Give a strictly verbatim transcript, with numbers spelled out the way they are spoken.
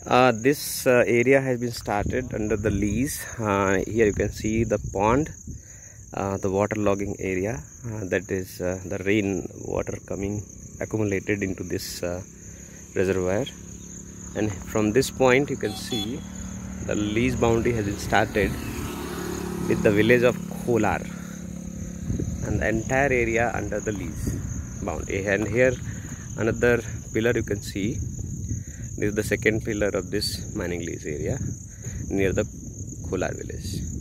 Uh, this uh, area has been started under the lease. Uh, here you can see the pond, uh, the water logging area, uh, that is uh, the rain water coming accumulated into this uh, reservoir. And from this point you can see the lease boundary has been started with the village of Kholar and the entire area under the lease boundary. And here another pillar you can see. This is the second pillar of this mining lease area near the Kholar village.